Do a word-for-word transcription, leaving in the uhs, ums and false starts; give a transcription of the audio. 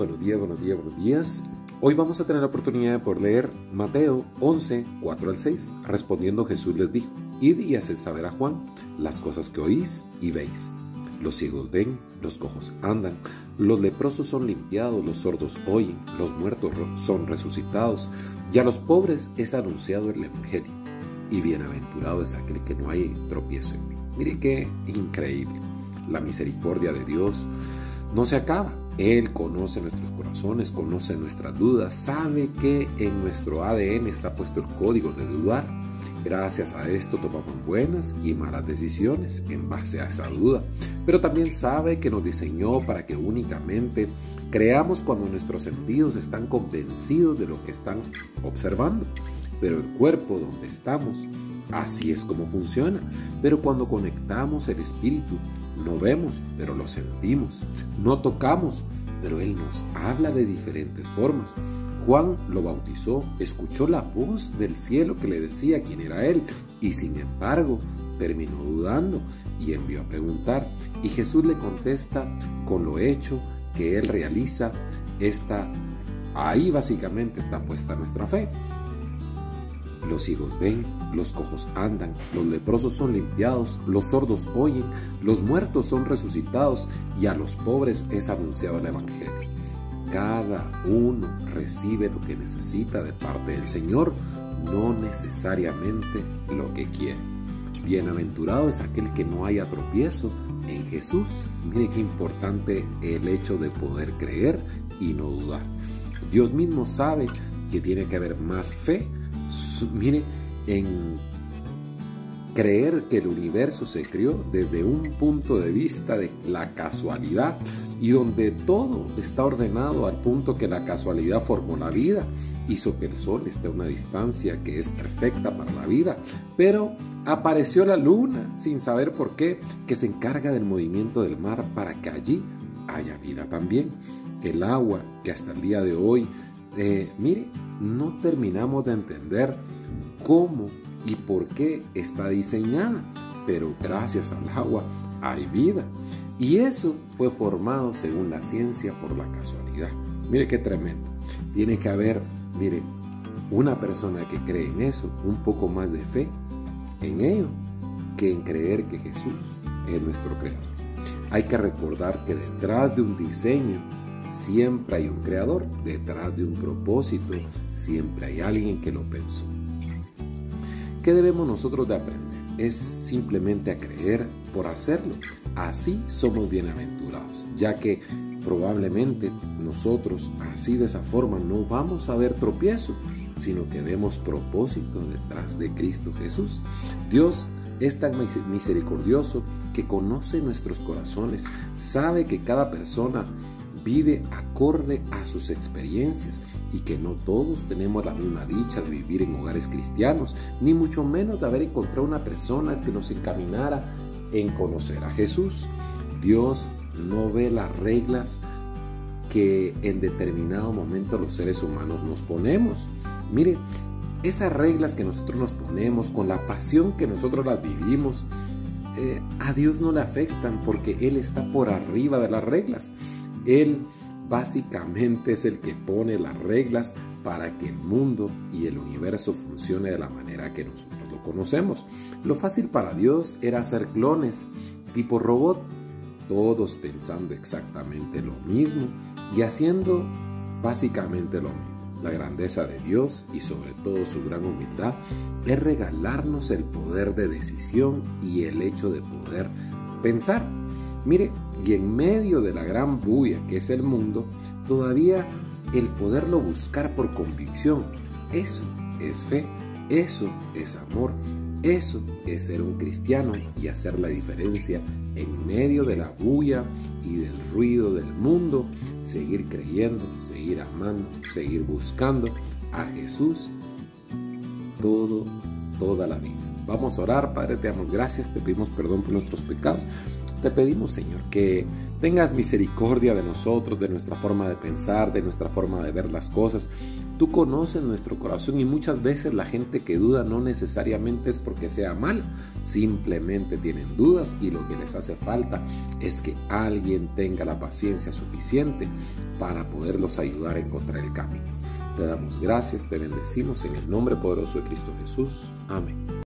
buenos días, buenos días, buenos días. Hoy vamos a tener la oportunidad de poder leer Mateo once, cuatro al seis. Respondiendo Jesús les dijo: Id y haced saber a Juan las cosas que oís y veis. Los ciegos ven, los cojos andan, los leprosos son limpiados, los sordos oyen, los muertos son resucitados, y a los pobres es anunciado el evangelio. Y bienaventurado es aquel que no hay tropiezo en mí. Mire qué increíble. La misericordia de Dios no se acaba. Él conoce nuestros corazones, conoce nuestras dudas, sabe que en nuestro A D N está puesto el código de dudar. Gracias a esto tomamos buenas y malas decisiones en base a esa duda. Pero también sabe que nos diseñó para que únicamente creamos cuando nuestros sentidos están convencidos de lo que están observando. Pero el cuerpo donde estamos, así es como funciona. Pero cuando conectamos el espíritu, no vemos, pero lo sentimos. No tocamos, pero Él nos habla de diferentes formas. Juan lo bautizó, escuchó la voz del cielo que le decía quién era Él, y sin embargo terminó dudando y envió a preguntar. Y Jesús le contesta con lo hecho que Él realiza. Esta, ahí básicamente está puesta nuestra fe. Los ciegos ven, los cojos andan, los leprosos son limpiados, los sordos oyen, los muertos son resucitados, y a los pobres es anunciado el evangelio. Cada uno recibe lo que necesita de parte del Señor, no necesariamente lo que quiere. Bienaventurado es aquel que no haya tropiezo en Jesús. Mire qué importante el hecho de poder creer y no dudar. Dios mismo sabe que tiene que haber más fe. Mire, en creer que el universo se creó desde un punto de vista de la casualidad, y donde todo está ordenado al punto que la casualidad formó la vida, hizo que el sol esté a una distancia que es perfecta para la vida, pero apareció la luna sin saber por qué, que se encarga del movimiento del mar para que allí haya vida también. El agua que hasta el día de hoy, eh, mire, no terminamos de entender cómo y por qué está diseñada, pero gracias al agua hay vida. Y eso fue formado según la ciencia por la casualidad. Mire qué tremendo. Tiene que haber, mire, una persona que cree en eso, un poco más de fe en ello, que en creer que Jesús es nuestro creador. Hay que recordar que detrás de un diseño siempre hay un creador, detrás de un propósito siempre hay alguien que lo pensó. ¿Qué debemos nosotros de aprender? Es simplemente a creer por hacerlo. Así somos bienaventurados, ya que probablemente nosotros así de esa forma no vamos a ver tropiezo, sino que vemos propósito detrás de Cristo Jesús. Dios es tan misericordioso que conoce nuestros corazones, sabe que cada persona vive acorde a sus experiencias y que no todos tenemos la misma dicha de vivir en hogares cristianos, ni mucho menos de haber encontrado una persona que nos encaminara en conocer a Jesús. Dios no ve las reglas que en determinado momento los seres humanos nos ponemos. Mire, esas reglas que nosotros nos ponemos con la pasión que nosotros las vivimos, eh, a Dios no le afectan porque Él está por arriba de las reglas. Él básicamente es el que pone las reglas para que el mundo y el universo funcione de la manera que nosotros lo conocemos. Lo fácil para Dios era hacer clones tipo robot, todos pensando exactamente lo mismo y haciendo básicamente lo mismo. La grandeza de Dios y sobre todo su gran humildad es regalarnos el poder de decisión y el hecho de poder pensar. Mire, y en medio de la gran bulla que es el mundo, todavía el poderlo buscar por convicción, eso es fe, eso es amor, eso es ser un cristiano y hacer la diferencia en medio de la bulla y del ruido del mundo, seguir creyendo, seguir amando, seguir buscando a Jesús todo, toda la vida. Vamos a orar. Padre, te damos gracias, te pedimos perdón por nuestros pecados. Te pedimos, Señor, que tengas misericordia de nosotros, de nuestra forma de pensar, de nuestra forma de ver las cosas. Tú conoces nuestro corazón y muchas veces la gente que duda no necesariamente es porque sea mala, simplemente tienen dudas y lo que les hace falta es que alguien tenga la paciencia suficiente para poderlos ayudar a encontrar el camino. Te damos gracias, te bendecimos en el nombre poderoso de Cristo Jesús. Amén.